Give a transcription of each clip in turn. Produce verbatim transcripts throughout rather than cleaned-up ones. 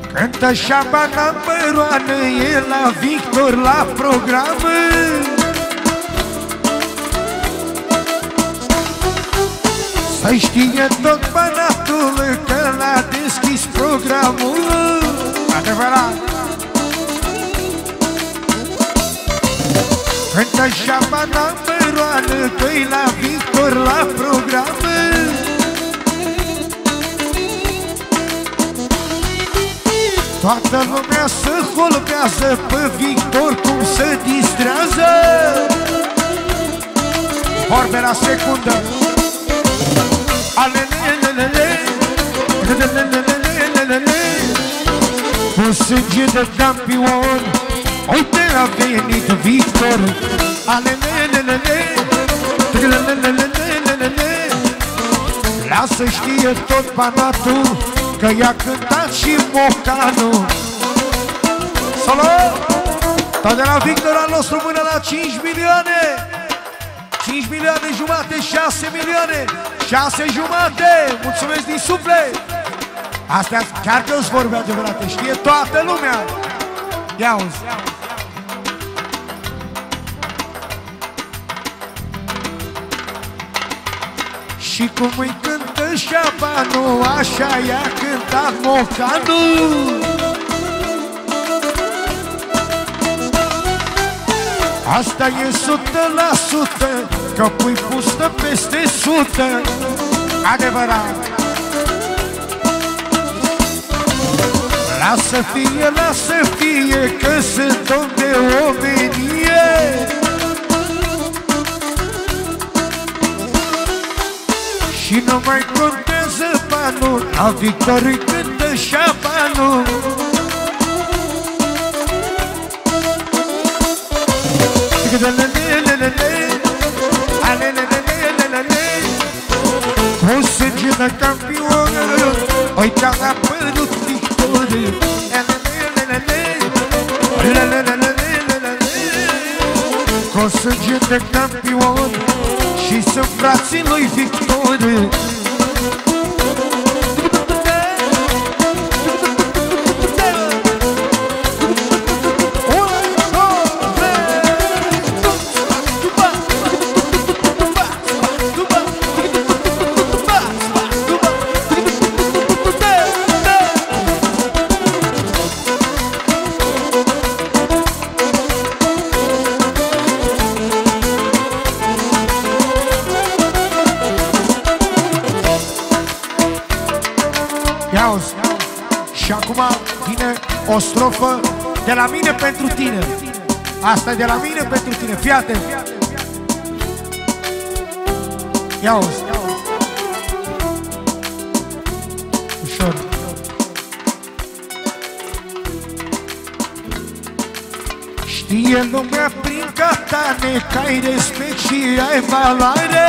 Cântă Șabana Băroană, e la Victor la program. Să știe tot Banatul că l-a deschis programul. Adevărat. Cântă Șabana Băroană, că-i la Victor la program. Toată lumea să holbează pe Victor cum se distrează. Vorbe la secundă. Alelelelele, alelelelelele, cu sânge de campion, uite a venit Victor. Alelelelele, alelelelelele, lasă știe tot Banatul că i-a cântat și Mocanu. Salut! Tot de la Victor al nostru până la cinci milioane. cinci milioane jumate, șase milioane, șase jumate. Mulțumesc din suflet. Astea chiar că îți vorbe adevărate, știe toată lumea. Ia-uzi. Și cum îi cântă Șabanu, așa i-a cântat Mocanu. Asta e sută la sută, că pui pustă peste sută. Adevărat. Lasă fie, lasă fie, că sunt om de omenie. Și nu mai contează banul, la Victor îi cântă Șabanu. Cu sânge de campion, uite a apărut Victor. Cu sânge de campion și sunt frații lui Victor. Și acum vine o strofă de la mine pentru tine. Asta e de la mine pentru tine. Fii atent. Ia-uzi. Ușor. Știe lumea prin catane că ai respect și ai valoare.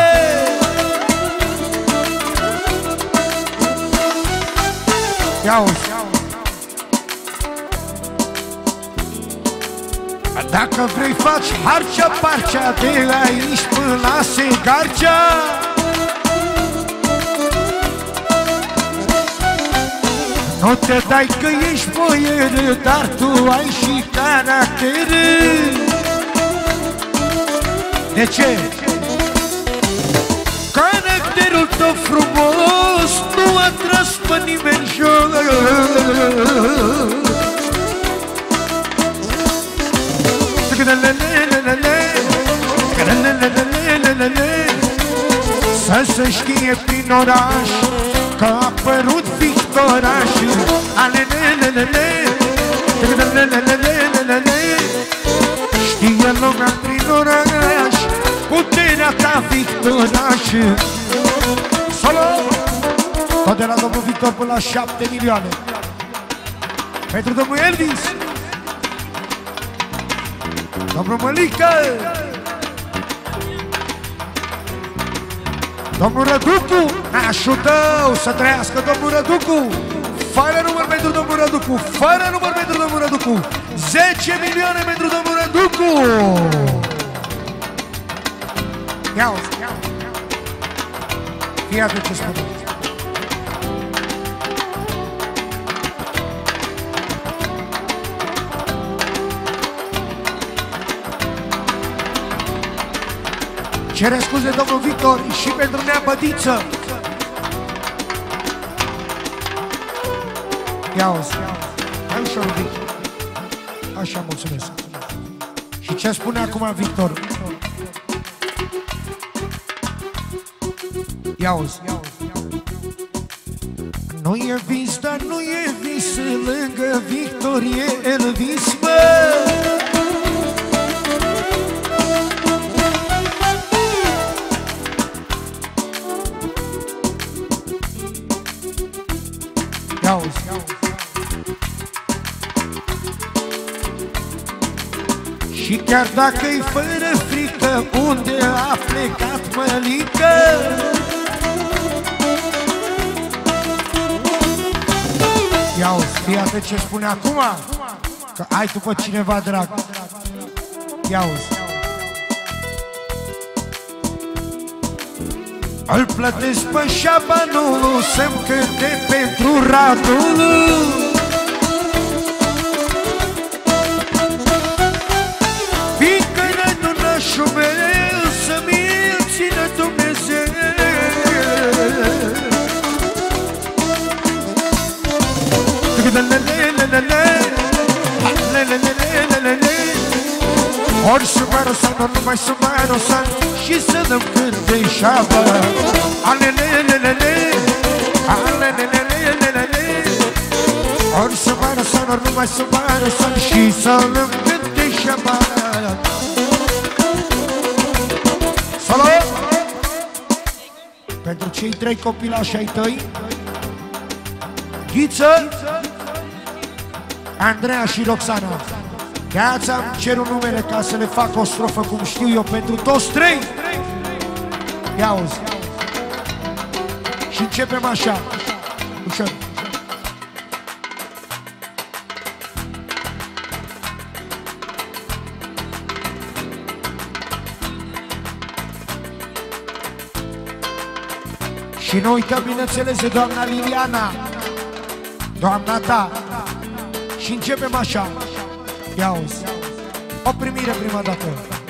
Ia-uzi. Dacă vrei faci harcea-parcea de aici până la Segarcea. Nu te dai că ești boier, dar tu ai și caracter. De ce? Caracterul tău frumos nu a tras pe nimeni jos. Să se știe prin oraș că a apărut Victoraș. Știe lumea prin oraș puterea ta Victoraș. Salut! Tot de la domnul Victor până la șapte milioane. Pentru domnul Elvis, domnul Mălică, domnul Răducu, nașul tău, să trăiască domnul Răducu. Fără număr pentru domnul Răducu, fără număr pentru domnul Răducu. zece milioane pentru domnul Răducu. Ia-uzi, iată ce spune. Cere scuze domnul Victor și pentru Nea Bădiță. Ia-o-zi, hai ușor un pic. Așa, mulțumesc. Și ce spune acum Victor? Ia-o-zi. Nu e vis, dar nu e vis, lângă Victor e Elvis, mă. Ia-o-zi. Și chiar dacă-i fără frică, unde a plecat mălică? Ia-uzi, fii atent ce spune acum, că ai tu pe cineva drag. Ia-uzi. Îl plătesc pe șabanul să-mi cânte pentru Radul. Fiindcă rădunașul meu să-mi țină Dumnezeu. Ori Subaru San, ori numai Subaru San, și să dăm câte șabă. Alelelelele, alelelelele. Ori Subaru San, ori numai Subaru San, și să dăm câte șabă. Salut! Pentru cei trei copilași ai tăi, Ghiță, Andreea și Roxana. De-aia ți-am cerut numele ca să le fac o strofă cum știu eu pentru toți trei. Ia-uzi. Și începem așa. Ușor. Și nu uităm, bineînțeles, de doamna Liliana, doamna ta. Și începem așa. Ia-uzi. O primire prima dată.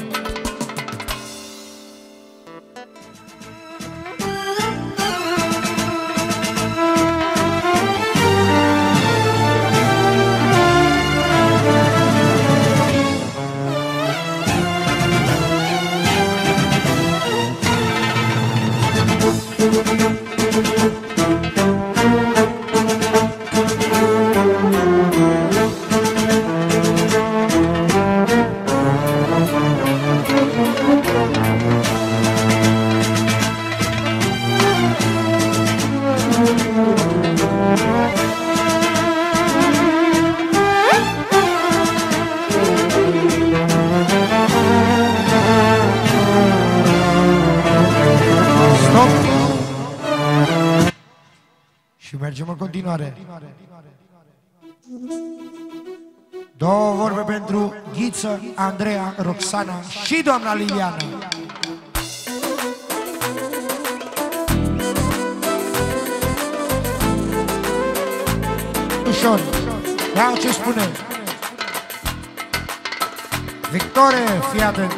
Mergem în continuare. Două vorbe pentru Ghiță, Andreea, Roxana și doamna Liliana. Ușor. Ia ce spune Victorie, fii atent.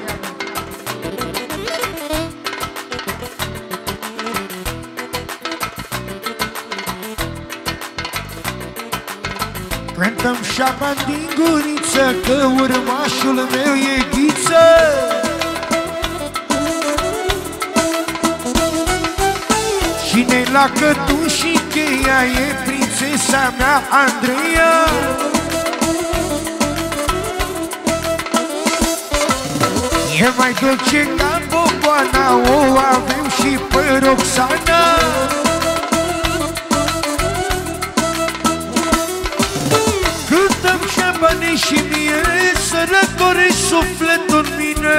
Cântăm șaban din guriță, că urmașul meu e Ghiță. Cine la cătuș și cheia e prințesa mea Andreea. E mai dulce ca boboana, o avem și pe Roxana. Cântăm șabane și mie să răcorești sufletul în mine.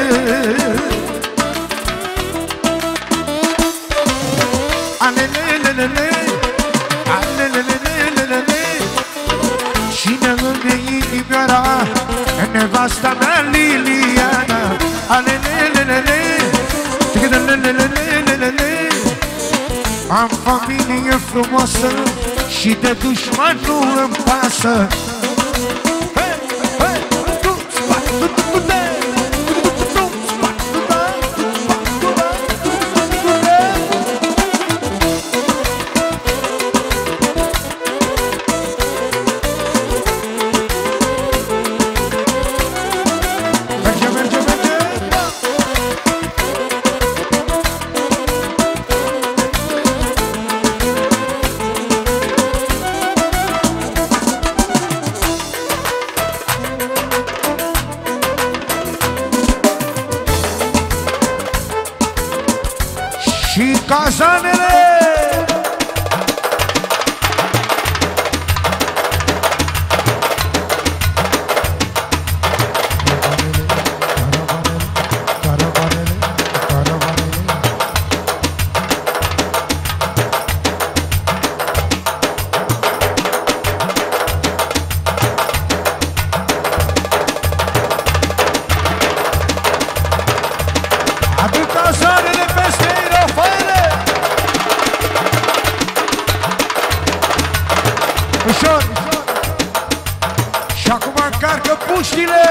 Alelelelele, alelelelele. Cine-mi inimioara, nevasta mea Liliana. Alelelelele, alelelelele. Am familie frumoasă și de dușman nu îmi pasă. cazanele! Ușor! Și acum încarcă puștile!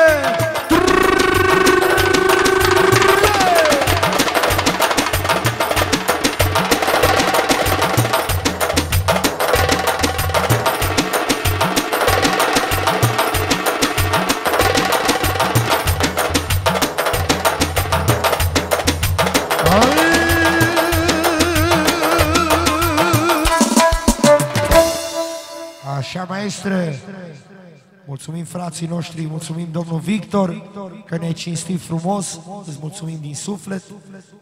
Așa, maestre, mulțumim frații noștri, mulțumim domnul Victor că ne-ai cinstit frumos, îți mulțumim din suflet.